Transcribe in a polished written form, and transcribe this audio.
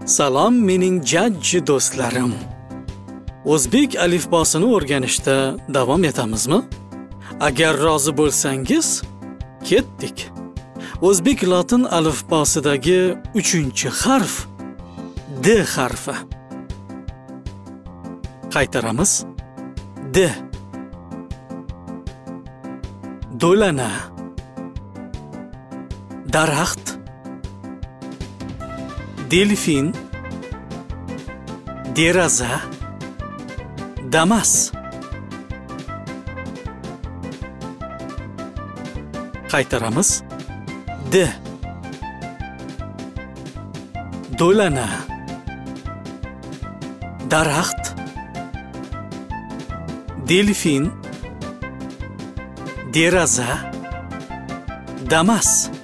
Salom mening jajji do'stlarim. O'zbek alifbosini o'rganishda davom etamizmi? Agar rozi bo'lsangiz, ketdik. O'zbek lotin alifbosidagi 3-harf D harfi. Qaytaramiz. D. Do'lana. Daraxt. Delfin. Deraza. Damas. Qaytaramiz. D. Do'lana. Daraxt. Delfin. Deraza. Damas.